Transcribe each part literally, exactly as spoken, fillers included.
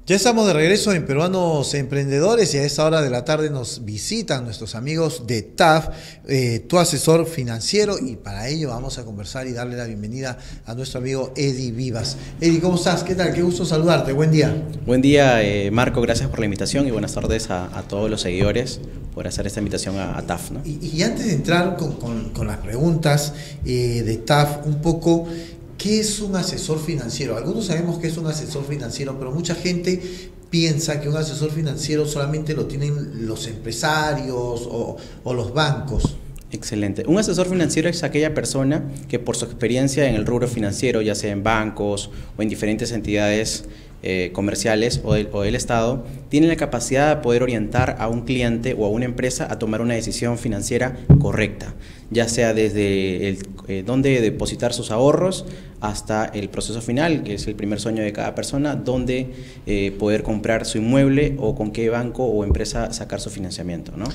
Ya estamos de regreso en Peruanos Emprendedores y a esta hora de la tarde nos visitan nuestros amigos de T A F, eh, tu asesor financiero, y para ello vamos a conversar y darle la bienvenida a nuestro amigo Eddie Vivas. Eddie, ¿cómo estás? ¿Qué tal? Qué gusto saludarte. Buen día. Buen día, eh, Marco. Gracias por la invitación y buenas tardes a, a todos los seguidores por hacer esta invitación a, a T A F, ¿no? Y, y antes de entrar con, con, con las preguntas eh, de T A F, un poco... ¿Qué es un asesor financiero? Algunos sabemos que es un asesor financiero, pero mucha gente piensa que un asesor financiero solamente lo tienen los empresarios o, o los bancos. Excelente. Un asesor financiero es aquella persona que por su experiencia en el rubro financiero, ya sea en bancos o en diferentes entidades eh, comerciales o del, o del Estado, tiene la capacidad de poder orientar a un cliente o a una empresa a tomar una decisión financiera correcta, ya sea desde el, eh, dónde depositar sus ahorros hasta el proceso final, que es el primer sueño de cada persona, dónde eh, poder comprar su inmueble o con qué banco o empresa sacar su financiamiento, ¿no?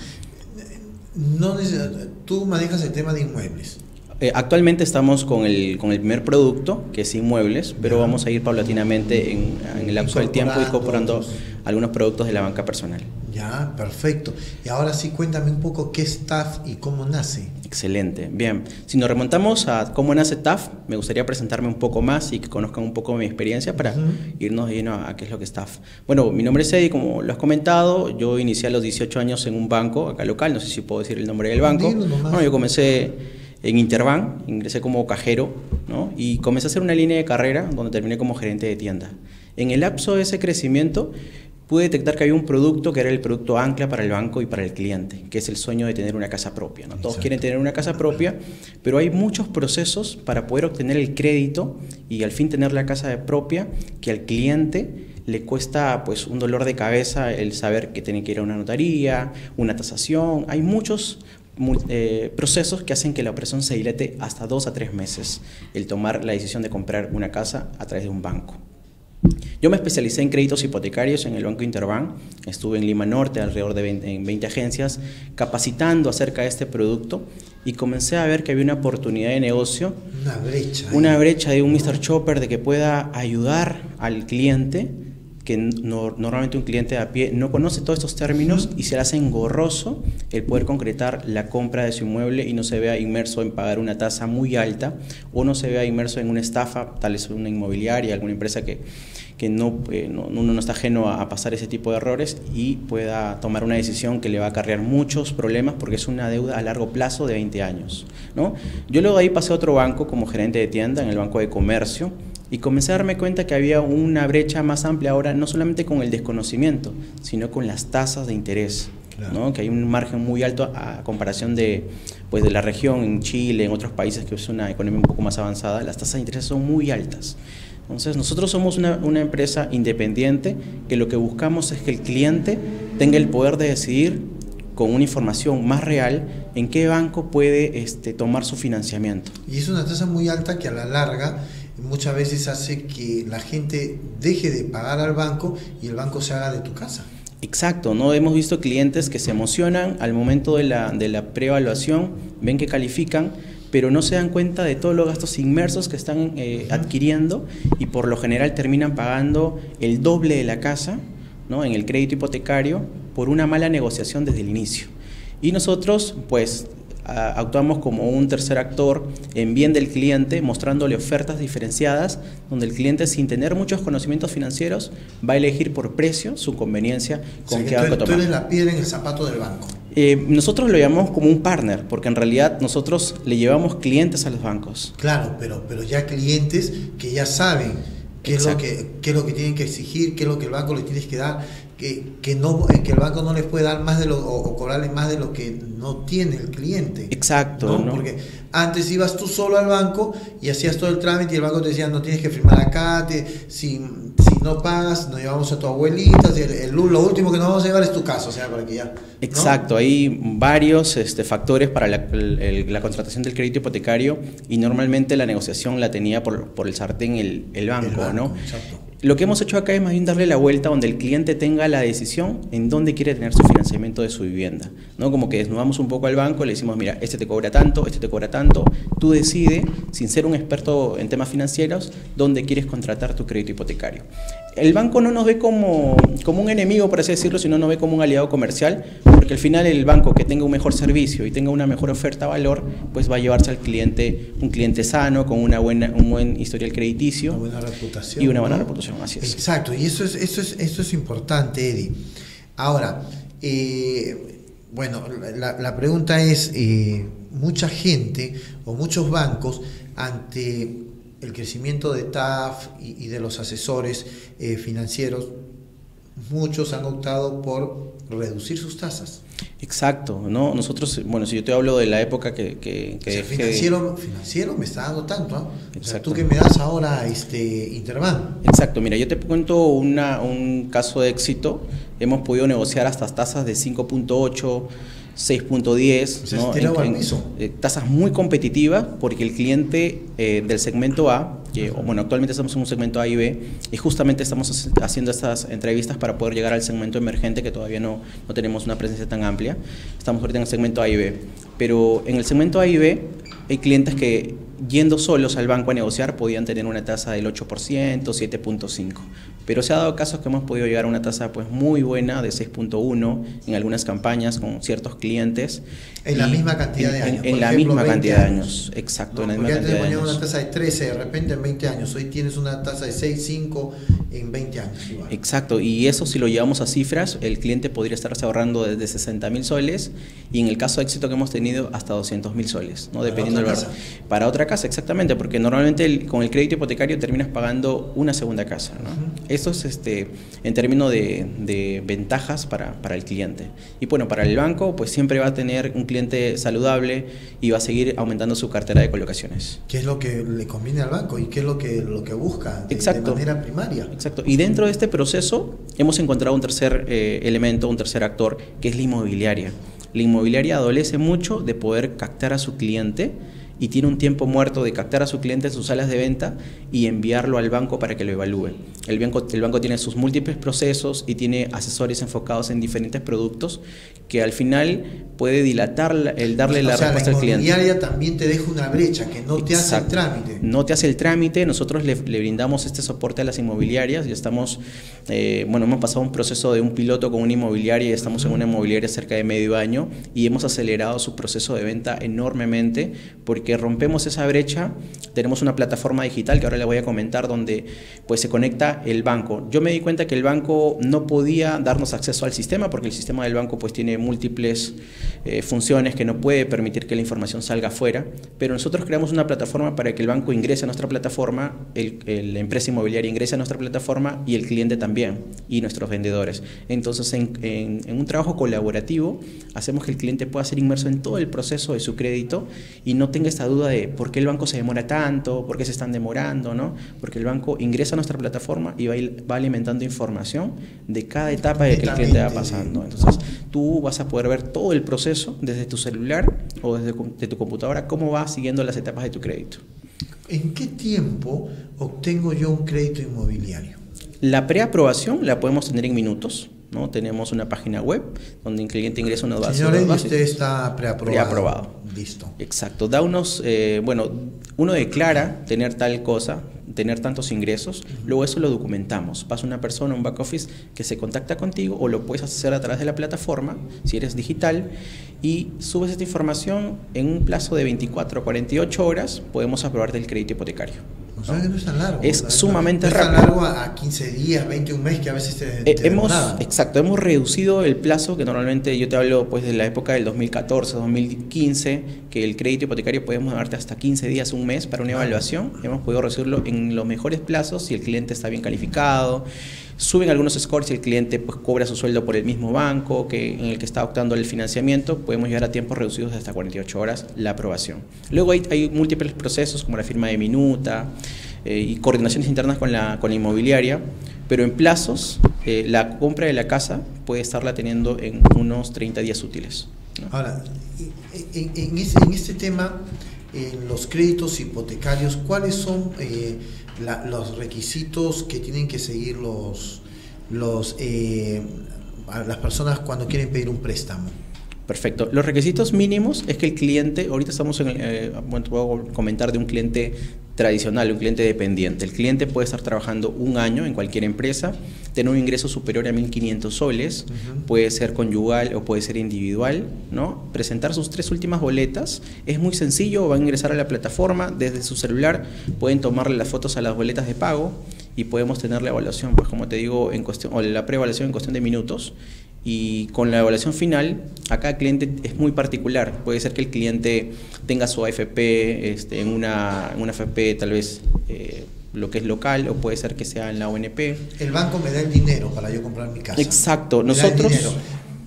No, tú manejas el tema de inmuebles. Eh, actualmente estamos con el, con el primer producto, que es inmuebles, pero ya. Vamos a ir paulatinamente en, en el lapso del tiempo incorporando otros. algunos productos de la banca personal. Ya, perfecto. Y ahora sí, cuéntame un poco qué es T A F y cómo nace. Excelente. Bien, si nos remontamos a cómo nace T A F, me gustaría presentarme un poco más y que conozcan un poco mi experiencia para uh-huh. irnos de lleno a, a qué es lo que es T A F. Bueno, mi nombre es Eddie, como lo has comentado. Yo inicié a los dieciocho años en un banco acá local, no sé si puedo decir el nombre del banco. Bueno, yo comencé en Interbank, ingresé como cajero, ¿no? Y comencé a hacer una línea de carrera donde terminé como gerente de tienda. En el lapso de ese crecimiento pude detectar que había un producto que era el producto ancla para el banco y para el cliente, que es el sueño de tener una casa propia, ¿no? Todos quieren tener una casa propia, pero hay muchos procesos para poder obtener el crédito y al fin tener la casa propia que al cliente le cuesta pues un dolor de cabeza el saber que tiene que ir a una notaría, una tasación. Hay muchos eh, procesos que hacen que la operación se dilate hasta dos a tres meses, el tomar la decisión de comprar una casa a través de un banco. Yo me especialicé en créditos hipotecarios en el Banco Interbank, estuve en Lima Norte alrededor de veinte, en veinte agencias capacitando acerca de este producto y comencé a ver que había una oportunidad de negocio, una brecha, una brecha de un mister Chopper de que pueda ayudar al cliente, que no, normalmente un cliente a pie no conoce todos estos términos y se le hace engorroso el poder concretar la compra de su inmueble y no se vea inmerso en pagar una tasa muy alta o no se vea inmerso en una estafa, tal vez una inmobiliaria, alguna empresa que, que no, eh, no, uno no está ajeno a, a pasar ese tipo de errores y pueda tomar una decisión que le va a acarrear muchos problemas porque es una deuda a largo plazo de veinte años, ¿no? Yo luego de ahí pasé a otro banco como gerente de tienda en el Banco de Comercio y comencé a darme cuenta que había una brecha más amplia ahora, no solamente con el desconocimiento, sino con las tasas de interés, claro, ¿no? Que hay un margen muy alto a, a comparación de, pues, de la región, en Chile, en otros países que es una economía un poco más avanzada, las tasas de interés son muy altas. Entonces nosotros somos una, una empresa independiente que lo que buscamos es que el cliente tenga el poder de decidir con una información más real en qué banco puede este, tomar su financiamiento. Y es una tasa muy alta que a la larga muchas veces hace que la gente deje de pagar al banco y el banco se haga de tu casa. Exacto, ¿no? Hemos visto clientes que se emocionan al momento de la, de la preevaluación, ven que califican, pero no se dan cuenta de todos los gastos inmersos que están eh, adquiriendo y por lo general terminan pagando el doble de la casa, ¿no? En el crédito hipotecario por una mala negociación desde el inicio. Y nosotros, pues, actuamos como un tercer actor en bien del cliente, mostrándole ofertas diferenciadas donde el cliente, sin tener muchos conocimientos financieros, va a elegir por precio su conveniencia con o sea, qué banco tomar. Tú eres la piedra en el zapato del banco. Eh, nosotros lo llamamos como un partner, porque en realidad nosotros le llevamos clientes a los bancos. Claro, pero, pero ya clientes que ya saben qué es, lo que, qué es lo que tienen que exigir, qué es lo que el banco les tiene que dar, que, que, no, que el banco no les puede dar más de lo, o, o cobrarles más de lo que no tiene el cliente. Exacto, ¿no? ¿no? Porque antes ibas tú solo al banco y hacías todo el trámite y el banco te decía, no tienes que firmar acá, te, si, si no pagas, nos llevamos a tu abuelita, el, el, lo último que nos vamos a llevar es tu casa, o sea, para que ya... ¿no? Exacto, hay varios este, factores para la, el, la contratación del crédito hipotecario y normalmente la negociación la tenía por, por el sartén el, el banco, el banco, ¿no? Exacto. Lo que hemos hecho acá es más bien darle la vuelta donde el cliente tenga la decisión en dónde quiere tener su financiamiento de su vivienda, ¿no? Como que desnudamos un poco al banco, le decimos, mira, este te cobra tanto, este te cobra tanto, tú decides, sin ser un experto en temas financieros, dónde quieres contratar tu crédito hipotecario. El banco no nos ve como, como un enemigo, por así decirlo, sino nos ve como un aliado comercial, porque al final el banco que tenga un mejor servicio y tenga una mejor oferta-valor, pues va a llevarse al cliente, un cliente sano, con una buena, un buen historial crediticio. Una buena reputación. Y una buena ¿no? reputación. Así es. Exacto, y eso es, eso es, eso es importante, Eddie. Ahora, eh, bueno, la, la pregunta es, eh, mucha gente o muchos bancos ante el crecimiento de T A F y, y de los asesores eh, financieros, muchos han optado por reducir sus tasas. Exacto, ¿no? Nosotros, bueno, si yo te hablo de la época que... que, que o sea, financiero, financiero me está dando tanto, ¿no? O sea, tú que me das ahora este Interbank. Exacto, mira, yo te cuento una, un caso de éxito. Hemos podido negociar hasta tasas de cinco punto ocho, seis punto diez, o sea, ¿no? en, en, piso. Eh, tasas muy competitivas porque el cliente eh, del segmento A, que uh-huh. bueno, actualmente estamos en un segmento A y B, y justamente estamos haciendo estas entrevistas para poder llegar al segmento emergente, que todavía no, no tenemos una presencia tan amplia. Estamos ahorita en el segmento A y B, pero en el segmento A y B hay clientes que yendo solos al banco a negociar podían tener una tasa del ocho por ciento, siete punto cinco por ciento, pero se ha dado casos que hemos podido llegar a una tasa pues muy buena de seis punto uno en algunas campañas con ciertos clientes. En la misma cantidad de años. En, en la ejemplo, misma cantidad de años, años. exacto. No, en la porque misma antes cantidad de ponían años. una tasa de trece, de repente en veinte años, hoy tienes una tasa de seis, cinco en veinte años. Igual. Exacto, y eso si lo llevamos a cifras, el cliente podría estarse ahorrando desde sesenta mil soles y en el caso de éxito que hemos tenido hasta doscientos mil soles, ¿no? Dependiendo del valor. Para otra casa, exactamente, porque normalmente el, con el crédito hipotecario terminas pagando una segunda casa, ¿no? Uh-huh. Eso es este, en términos de, de ventajas para, para el cliente. Y bueno, para el banco, pues siempre va a tener un cliente saludable y va a seguir aumentando su cartera de colocaciones. ¿Qué es lo que le conviene al banco y qué es lo que, lo que busca de, de manera primaria? Exacto. Y dentro de este proceso hemos encontrado un tercer eh, elemento, un tercer actor, que es la inmobiliaria. La inmobiliaria adolece mucho de poder captar a su cliente y tiene un tiempo muerto de captar a su cliente en sus salas de venta y enviarlo al banco para que lo evalúe. El banco, el banco tiene sus múltiples procesos y tiene asesores enfocados en diferentes productos que al final puede dilatar el darle o la sea, respuesta la al cliente. La inmobiliaria también te deja una brecha que no te Exacto. hace el trámite. No te hace el trámite, nosotros le, le brindamos este soporte a las inmobiliarias y estamos, eh, bueno, hemos pasado un proceso de un piloto con una inmobiliaria y estamos uh-huh. en una inmobiliaria cerca de medio año y hemos acelerado su proceso de venta enormemente porque rompemos esa brecha. Tenemos una plataforma digital que ahora le voy a comentar donde pues se conecta el banco. Yo me di cuenta que el banco no podía darnos acceso al sistema porque el sistema del banco pues tiene múltiples eh, funciones que no puede permitir que la información salga afuera, pero nosotros creamos una plataforma para que el banco ingrese a nuestra plataforma, el, el, la empresa inmobiliaria ingrese a nuestra plataforma y el cliente también y nuestros vendedores. Entonces en, en, en un trabajo colaborativo hacemos que el cliente pueda ser inmerso en todo el proceso de su crédito y no tenga esta duda de por qué el banco se demora tanto, por qué se están demorando, ¿no? Porque el banco ingresa a nuestra plataforma y va, va alimentando información de cada etapa de que el cliente va pasando. Entonces tú vas a poder ver todo el proceso desde tu celular o desde de tu computadora, cómo va siguiendo las etapas de tu crédito. ¿En qué tiempo obtengo yo un crédito inmobiliario? La preaprobación la podemos tener en minutos, ¿no? Tenemos una página web donde el cliente ingresa unos datos. Señor, usted está preaprobado. Preaprobado. Listo. Exacto. Da unos, eh, bueno, uno declara tener tal cosa, tener tantos ingresos, uh-huh. luego eso lo documentamos. Pasa una persona, un back office que se contacta contigo o lo puedes hacer a través de la plataforma, si eres digital, y subes esta información en un plazo de veinticuatro a cuarenta y ocho horas, podemos aprobarte el crédito hipotecario. O sea que no es tan largo. Es sumamente no rápido. No es tan largo a quince días, veinte, un mes, que a veces te, eh, te hemos, demoraba. Exacto, hemos reducido el plazo que normalmente, yo te hablo pues de la época del dos mil catorce, dos mil quince, que el crédito hipotecario podemos darte hasta quince días, un mes para una evaluación. Hemos podido reducirlo en los mejores plazos si el cliente está bien calificado. Suben algunos scores si el cliente pues cobra su sueldo por el mismo banco que, en el que está optando el financiamiento. Podemos llegar a tiempos reducidos de hasta cuarenta y ocho horas la aprobación. Luego hay, hay múltiples procesos como la firma de minuta eh, y coordinaciones internas con la, con la inmobiliaria, pero en plazos eh, la compra de la casa puede estarla teniendo en unos treinta días útiles, ¿no? Ahora, en, en, este, en este tema, en los créditos hipotecarios, ¿cuáles son eh, la, los requisitos que tienen que seguir los, los eh, las personas cuando quieren pedir un préstamo? Perfecto. Los requisitos mínimos es que el cliente, ahorita estamos en, eh, bueno, puedo comentar de un cliente tradicional, un cliente dependiente. El cliente puede estar trabajando un año en cualquier empresa, tener un ingreso superior a mil quinientos soles, uh-huh. puede ser conyugal o puede ser individual, ¿no? Presentar sus tres últimas boletas, es muy sencillo, van a ingresar a la plataforma, desde su celular pueden tomarle las fotos a las boletas de pago y podemos tener la evaluación, pues como te digo, en cuestión, o la preevaluación en cuestión de minutos. Y con la evaluación final, a cada cliente es muy particular. Puede ser que el cliente tenga su A F P este, en, una, en una A F P tal vez eh, lo que es local, o puede ser que sea en la O N P. El banco me da el dinero para yo comprar mi casa. Exacto. Me Nosotros... da el dinero.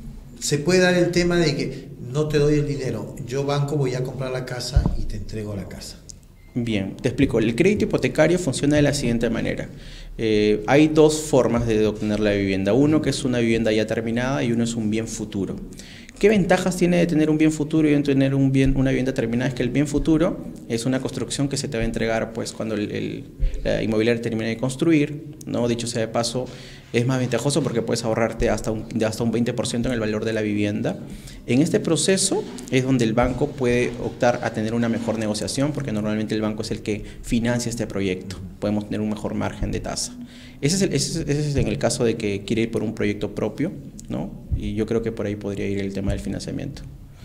Se puede dar el tema de que no te doy el dinero, yo banco voy a comprar la casa y te entrego la casa. Bien, te explico. El crédito hipotecario funciona de la siguiente manera. Eh, hay dos formas de obtener la vivienda. Uno que es una vivienda ya terminada y uno es un bien futuro. ¿Qué ventajas tiene de tener un bien futuro y de tener un bien, una vivienda terminada? Es que el bien futuro es una construcción que se te va a entregar pues, cuando el, el, la inmobiliaria termine de construir, ¿no? Dicho sea de paso, es más ventajoso porque puedes ahorrarte hasta un, hasta un veinte por ciento en el valor de la vivienda. En este proceso es donde el banco puede optar a tener una mejor negociación, porque normalmente el banco es el que financia este proyecto. Podemos tener un mejor margen de tasa. Ese es, el, ese, es, ese es en el caso de que quiere ir por un proyecto propio, ¿no? Y yo creo que por ahí podría ir el tema del financiamiento.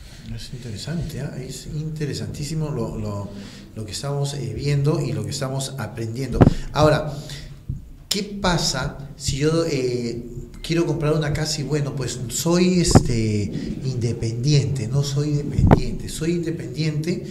Es interesante, ¿eh? Es interesantísimo lo, lo, lo que estamos eh, viendo y lo que estamos aprendiendo. Ahora, ¿qué pasa si yo eh, quiero comprar una casa y bueno, pues soy este, independiente, no soy dependiente, soy independiente,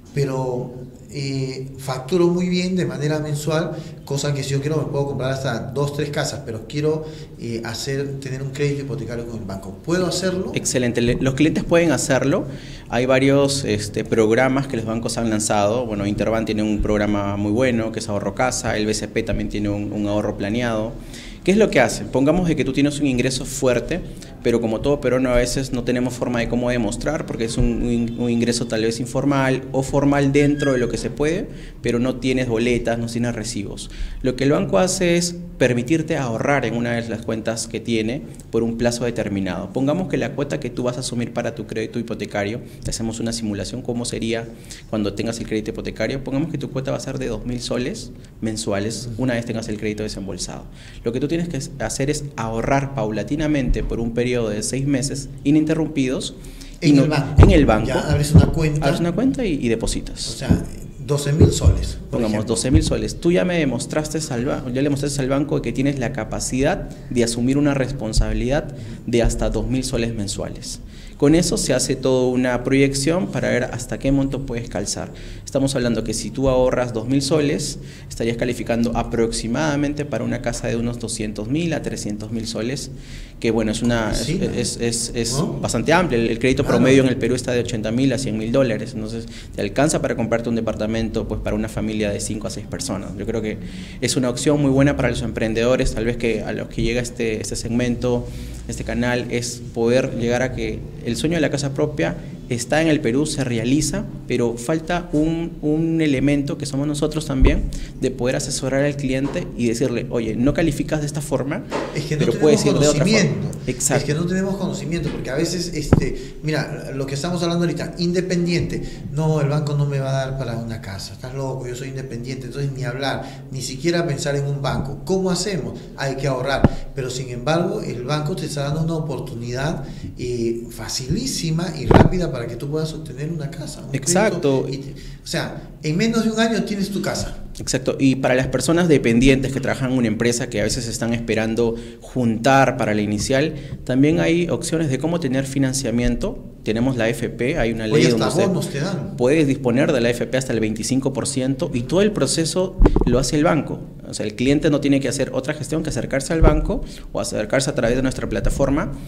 pero eh, facturo muy bien de manera mensual, cosa que si yo quiero me puedo comprar hasta dos, tres casas, pero quiero eh, hacer, tener un crédito hipotecario con el banco. ¿Puedo hacerlo? Excelente. Los clientes pueden hacerlo. Hay varios este, programas que los bancos han lanzado. Bueno, Interbank tiene un programa muy bueno que es Ahorro Casa, el B C P también tiene un, un ahorro planeado. ¿Qué es lo que hacen? Pongamos de que tú tienes un ingreso fuerte, pero como todo peruano a veces no tenemos forma de cómo demostrar, porque es un, un, un ingreso tal vez informal o formal dentro de lo que se puede, pero no tienes boletas, no tienes recibos. Lo que el banco hace es permitirte ahorrar en una de las cuentas que tiene por un plazo determinado. Pongamos que la cuota que tú vas a asumir para tu crédito hipotecario, te hacemos una simulación cómo sería cuando tengas el crédito hipotecario, pongamos que tu cuota va a ser de dos mil soles mensuales una vez tengas el crédito desembolsado. Lo que tú tienes que hacer es ahorrar paulatinamente por un periodo de seis meses ininterrumpidos en, no, el, banco. en el banco. Ya abres una cuenta. Abres una cuenta y, y depositas. O sea, doce mil soles. Pongamos doce mil soles. Tú ya me demostraste al banco, ya le mostraste al banco que tienes la capacidad de asumir una responsabilidad de hasta dos mil soles mensuales. Con eso se hace toda una proyección para ver hasta qué monto puedes calzar. Estamos hablando que si tú ahorras dos mil soles, estarías calificando aproximadamente para una casa de unos doscientos mil a trescientos mil soles, que bueno, es, una, sí, es, es, es ¿no? bastante amplio. El, el crédito claro. promedio en el Perú está de ochenta mil a cien mil dólares, entonces te alcanza para comprarte un departamento pues, para una familia de cinco a seis personas. Yo creo que es una opción muy buena para los emprendedores, tal vez que a los que llega este, este segmento, este canal, es poder llegar a que el sueño de la casa propia está en el Perú, se realiza, pero falta un, un elemento que somos nosotros también, de poder asesorar al cliente y decirle, oye, no calificas de esta forma, es que no pero puedes ir de otra forma. Exacto. Es que no tenemos conocimiento, porque a veces, este, mira, lo que estamos hablando ahorita, independiente, no, el banco no me va a dar para una casa, estás loco, yo soy independiente, entonces ni hablar, ni siquiera pensar en un banco. ¿Cómo hacemos? Hay que ahorrar, pero sin embargo, el banco te está dando una oportunidad eh, facilísima y rápida para que tú puedas obtener una casa. Un Exacto. Y, o sea, en menos de un año tienes tu casa. Exacto. Y para las personas dependientes que trabajan en una empresa que a veces están esperando juntar para la inicial, también hay opciones de cómo tener financiamiento. Tenemos la A F P, hay una ley Oye, donde hasta bonos te dan. Puedes disponer de la A F P hasta el veinticinco por ciento y todo el proceso lo hace el banco. O sea, el cliente no tiene que hacer otra gestión que acercarse al banco o acercarse a través de nuestra plataforma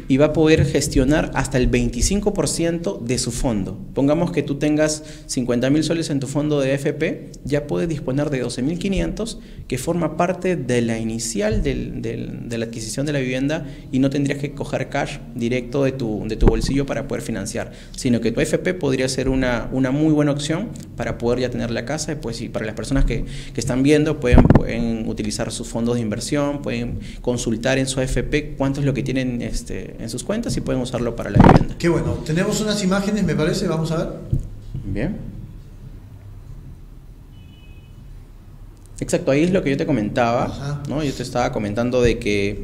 y va a poder gestionar hasta el veinticinco por ciento de su fondo. Pongamos que tú tengas cincuenta mil soles en tu fondo de A F P, ya puedes disponer de doce mil quinientos, que forma parte de la inicial del, del, de la adquisición de la vivienda, y no tendrías que coger cash directo de tu, de tu bolsillo para poder financiar, sino que tu A F P podría ser una, una muy buena opción para poder ya tener la casa. Y pues, y para las personas que, que están viendo, pueden, pueden utilizar sus fondos de inversión, pueden consultar en su A F P cuánto es lo que tienen este, en sus cuentas y pueden usarlo para la vivienda. Qué bueno, tenemos unas imágenes, me parece, vamos a ver. Bien. Exacto, ahí es lo que yo te comentaba, ¿no? Yo te estaba comentando de que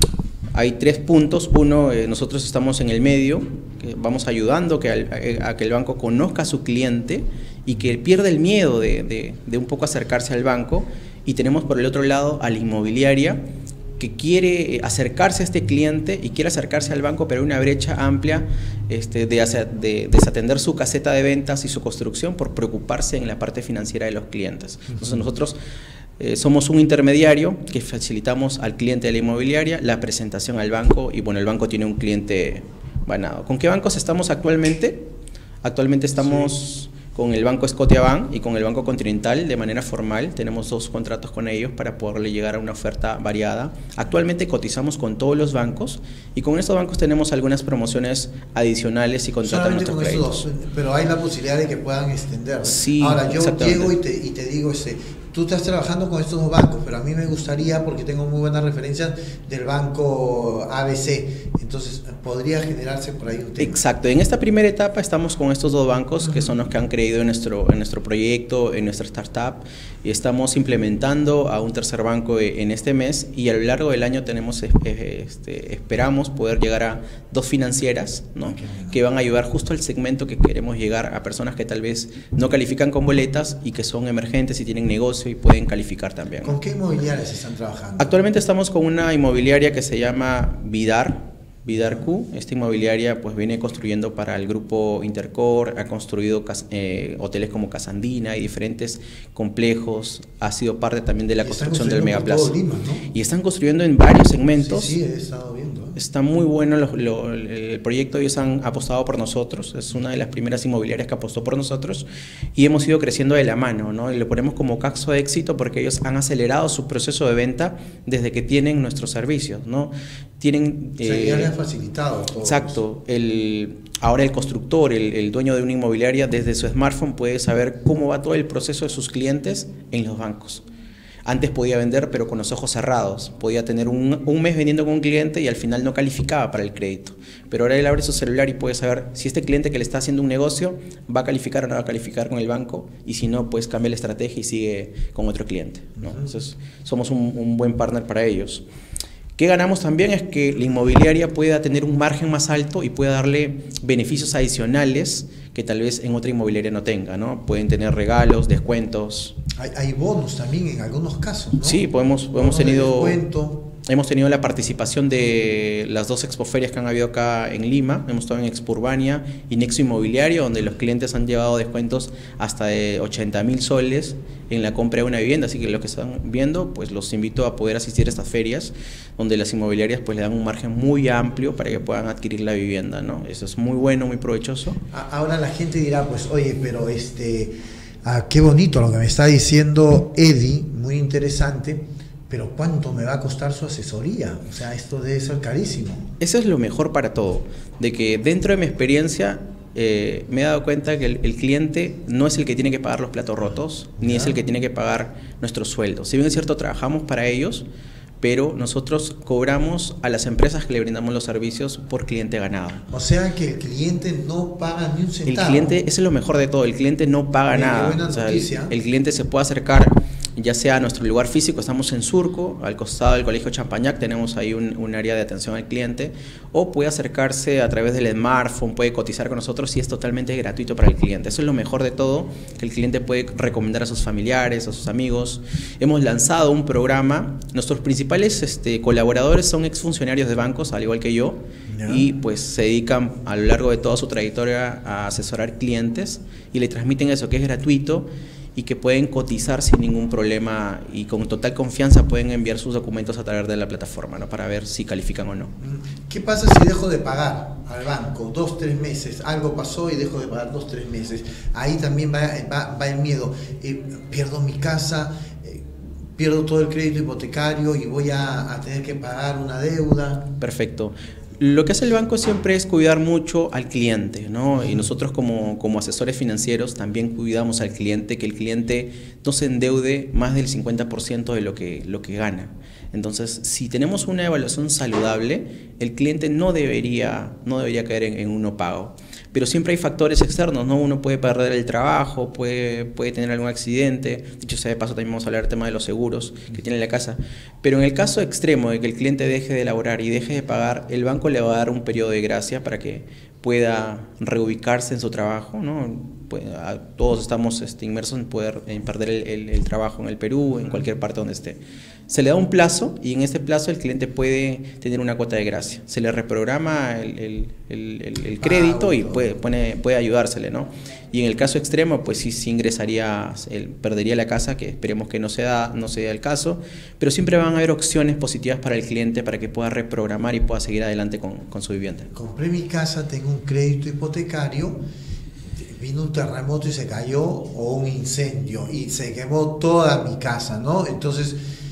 hay tres puntos. Uno, eh, nosotros estamos en el medio, que vamos ayudando que al, a, a que el banco conozca a su cliente y que pierda el miedo de, de, de un poco acercarse al banco. Y tenemos por el otro lado a la inmobiliaria, que quiere acercarse a este cliente y quiere acercarse al banco, pero hay una brecha amplia este, de, hacer, de desatender su caseta de ventas y su construcción por preocuparse en la parte financiera de los clientes. Entonces nosotros eh, somos un intermediario que facilitamos al cliente de la inmobiliaria la presentación al banco, y bueno, el banco tiene un cliente ganado. ¿Con qué bancos estamos actualmente? Actualmente estamos... Sí. Con el Banco Scotiabank y con el Banco Continental de manera formal. Tenemos dos contratos con ellos para poderle llegar a una oferta variada. Actualmente cotizamos con todos los bancos, y con estos bancos tenemos algunas promociones adicionales y contratan nuestros créditos. Dos, pero hay la posibilidad de que puedan extender. Sí, ahora yo llego y te, y te digo, este, tú estás trabajando con estos dos bancos, pero a mí me gustaría, porque tengo muy buenas referencias del banco A B C, entonces podría generarse por ahí un tema. Exacto, en esta primera etapa estamos con estos dos bancos, uh-huh, que son los que han creído en nuestro, en nuestro proyecto, en nuestra startup, y estamos implementando a un tercer banco en este mes, y a lo largo del año tenemos, este, esperamos poder llegar a dos financieras, ¿no? Okay, bueno. Que van a ayudar justo al segmento que queremos llegar, a personas que tal vez no califican con boletas y que son emergentes y tienen negocio y pueden calificar también. ¿Con qué inmobiliarias están trabajando? Actualmente estamos con una inmobiliaria que se llama Vidar, Vidar Q. Esta inmobiliaria pues viene construyendo para el grupo Intercor, ha construido eh, hoteles como Casandina y diferentes complejos, ha sido parte también de la construcción del Megaplaza. Lima, ¿no? Y están construyendo en varios segmentos. Sí, sí, he estado viendo. ¿eh? Está muy bueno lo, lo, el proyecto, ellos han apostado por nosotros, es una de las primeras inmobiliarias que apostó por nosotros, y hemos ido creciendo de la mano, ¿no? Y lo ponemos como caso de éxito porque ellos han acelerado su proceso de venta desde que tienen nuestros servicios, ¿no? Tienen, o sea, eh, ya le han facilitado todo. Exacto. El, ahora el constructor, el, el dueño de una inmobiliaria, desde su smartphone puede saber cómo va todo el proceso de sus clientes en los bancos. Antes podía vender, pero con los ojos cerrados. Podía tener un, un mes vendiendo con un cliente y al final no calificaba para el crédito. Pero ahora él abre su celular y puede saber si este cliente que le está haciendo un negocio va a calificar o no va a calificar con el banco, y si no, pues cambia la estrategia y sigue con otro cliente, ¿no? Entonces, somos un, un buen partner para ellos. ¿Qué ganamos también? Es que la inmobiliaria pueda tener un margen más alto y pueda darle beneficios adicionales que tal vez en otra inmobiliaria no tenga, ¿no? Pueden tener regalos, descuentos. Hay, hay bonos también en algunos casos, ¿no? Sí, podemos, hemos tenido... De descuento. Hemos tenido la participación de las dos expoferias que han habido acá en Lima. Hemos estado en Expo Urbania y Nexo Inmobiliario, donde los clientes han llevado descuentos hasta de ochenta mil soles en la compra de una vivienda. Así que los que están viendo, pues los invito a poder asistir a estas ferias, donde las inmobiliarias pues le dan un margen muy amplio para que puedan adquirir la vivienda, ¿no? Eso es muy bueno, muy provechoso. Ahora la gente dirá, pues, oye, pero este, ah, qué bonito lo que me está diciendo Eddie, muy interesante. Pero ¿cuánto me va a costar su asesoría? O sea, esto debe ser carísimo. Eso es lo mejor para todo, de que dentro de mi experiencia eh, me he dado cuenta que el, el cliente no es el que tiene que pagar los platos rotos, ni ¿Ya? es el que tiene que pagar nuestros sueldos. Si bien es cierto, trabajamos para ellos, pero nosotros cobramos a las empresas que le brindamos los servicios por cliente ganado. O sea que el cliente no paga ni un centavo. El cliente, eso es lo mejor de todo, el cliente no paga Qué nada. buena o sea, noticia. El, el cliente se puede acercar ya sea a nuestro lugar físico, estamos en Surco, al costado del Colegio Champañac, tenemos ahí un, un área de atención al cliente, o puede acercarse a través del smartphone, puede cotizar con nosotros y es totalmente gratuito para el cliente. Eso es lo mejor de todo, que el cliente puede recomendar a sus familiares, a sus amigos. Hemos lanzado un programa, nuestros principales este, colaboradores son exfuncionarios de bancos, al igual que yo, yeah. y pues se dedican a lo largo de toda su trayectoria a asesorar clientes y le transmiten eso, que es gratuito, y que pueden cotizar sin ningún problema y con total confianza pueden enviar sus documentos a través de la plataforma, ¿no? Para ver si califican o no. ¿Qué pasa si dejo de pagar al banco dos, tres meses? Algo pasó y dejo de pagar dos, tres meses. Ahí también va, va, va el miedo. Eh, pierdo mi casa, eh, pierdo todo el crédito hipotecario y voy a, a tener que pagar una deuda. Perfecto. Lo que hace el banco siempre es cuidar mucho al cliente, ¿no? Y nosotros como, como asesores financieros también cuidamos al cliente, que el cliente no se endeude más del cincuenta por ciento de lo que, lo que gana. Entonces, si tenemos una evaluación saludable, el cliente no debería, no debería caer en, en un no pago. Pero siempre hay factores externos, ¿no? Uno puede perder el trabajo, puede, puede tener algún accidente. Dicho sea de paso, también vamos a hablar del tema de los seguros que tiene la casa. Pero en el caso extremo de que el cliente deje de elaborar y deje de pagar, el banco le va a dar un periodo de gracia para que pueda reubicarse en su trabajo, ¿no? Todos estamos este, inmersos en poder en perder el, el, el trabajo en el Perú, en cualquier parte donde esté. Se le da un plazo y en ese plazo el cliente puede tener una cuota de gracia. Se le reprograma el, el, el, el, el crédito y puede, pone, puede ayudársele, ¿no? Y en el caso extremo, pues sí, sí ingresaría, él perdería la casa, que esperemos que no sea, no sea el caso, pero siempre van a haber opciones positivas para el cliente para que pueda reprogramar y pueda seguir adelante con, con su vivienda. Compré mi casa, tengo un crédito hipotecario, vino un terremoto y se cayó, o un incendio y se quemó toda mi casa, ¿no? Entonces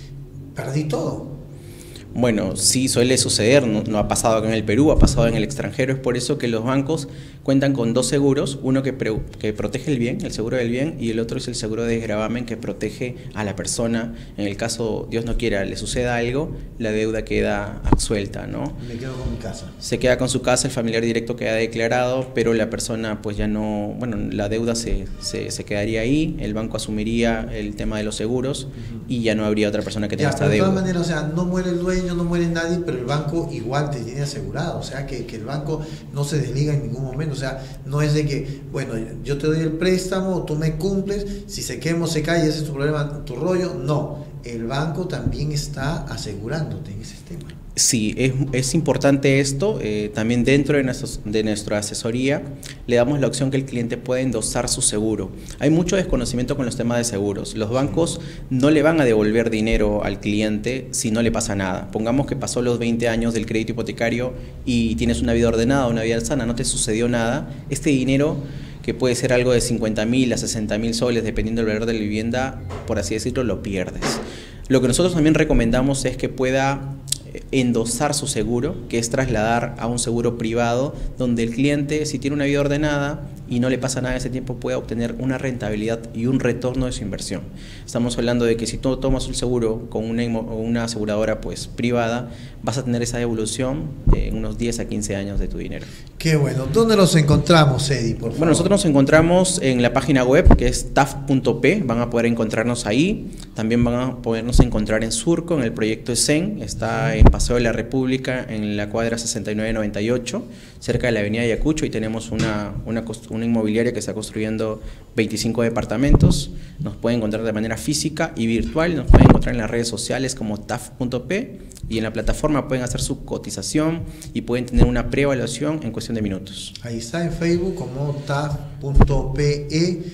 perdí todo. Bueno, sí suele suceder, no, no ha pasado acá en el Perú, ha pasado en el extranjero. Es por eso que los bancos cuentan con dos seguros, uno que, pre, que protege el bien, el seguro del bien, y el otro es el seguro de desgravamen que protege a la persona. En el caso, Dios no quiera, le suceda algo, la deuda queda absuelta, ¿no? Me quedo con mi casa. Se queda con su casa, el familiar directo queda declarado, pero la persona pues ya no, bueno, la deuda se, se, se quedaría ahí, el banco asumiría el tema de los seguros uh-huh. y ya no habría otra persona que tenga ya, esta deuda. De todas maneras, o sea, no muere el dueño, no muere nadie, pero el banco igual te tiene asegurado, o sea, que, que el banco no se desliga en ningún momento, o sea, no es de que, bueno, yo te doy el préstamo, tú me cumples, si se quema o se cae, ese es tu problema, tu rollo, no, el banco también está asegurándote en ese tema. Sí, es, es importante esto, eh, también dentro de, nuestros, de nuestra asesoría le damos la opción que el cliente pueda endosar su seguro. Hay mucho desconocimiento con los temas de seguros, los bancos no le van a devolver dinero al cliente si no le pasa nada. Pongamos que pasó los veinte años del crédito hipotecario y tienes una vida ordenada, una vida sana, no te sucedió nada, este dinero que puede ser algo de cincuenta mil a sesenta mil soles dependiendo del valor de la vivienda, por así decirlo, lo pierdes. Lo que nosotros también recomendamos es que pueda endosar su seguro, que es trasladar a un seguro privado donde el cliente, si tiene una vida ordenada y no le pasa nada en ese tiempo, pueda obtener una rentabilidad y un retorno de su inversión. Estamos hablando de que si tú tomas un seguro con una, una aseguradora pues privada, vas a tener esa devolución en unos diez a quince años de tu dinero. Qué bueno. ¿Dónde los encontramos, Eddie, por favor? Bueno, nosotros nos encontramos en la página web que es taf punto pe, van a poder encontrarnos ahí. También van a podernos encontrar en Surco, en el proyecto ESEN, está en Paseo de la República, en la cuadra sesenta y nueve noventa y ocho, cerca de la avenida Ayacucho, y tenemos una, una, una inmobiliaria que está construyendo veinticinco departamentos. Nos pueden encontrar de manera física y virtual, nos pueden encontrar en las redes sociales como taf punto pe, y en la plataforma pueden hacer su cotización y pueden tener una preevaluación en cuestión de minutos. Ahí está en Facebook como taf punto pe.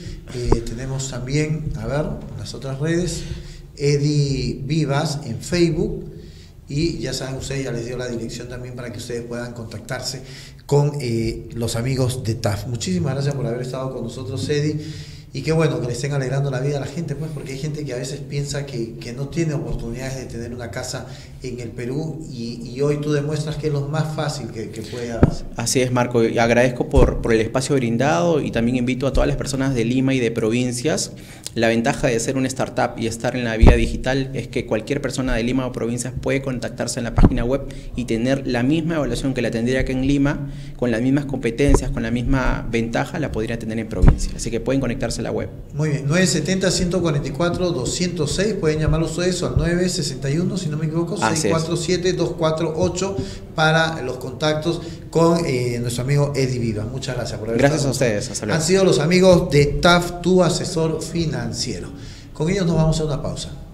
Eh, tenemos también, a ver, las otras redes, Eddie Vivas en Facebook, y ya saben ustedes, ya les dio la dirección también para que ustedes puedan contactarse con eh, los amigos de T A F. Muchísimas gracias por haber estado con nosotros, Eddie, y qué bueno que le estén alegrando la vida a la gente, pues, porque hay gente que a veces piensa que, que no tiene oportunidades de tener una casa en el Perú, y, y hoy tú demuestras que es lo más fácil que, que puede hacer. Así es, Marco, y agradezco por, por el espacio brindado, y también invito a todas las personas de Lima y de provincias. La ventaja de ser una startup y estar en la vía digital es que cualquier persona de Lima o provincias puede contactarse en la página web y tener la misma evaluación que la tendría que en Lima, con las mismas competencias, con la misma ventaja, la podría tener en provincia. Así que pueden conectarse a la web. Muy bien, nueve siete cero, uno cuatro cuatro, dos cero seis, pueden llamar ustedes al nueve seis uno, si no me equivoco, seis cuatro siete, dos cuatro ocho para los contactos con eh, nuestro amigo Eddie Vivas. Muchas gracias por haber Gracias estado. a ustedes. Hasta luego. Han sido los amigos de T A F, tu asesor financiero. Con ellos nos vamos a una pausa.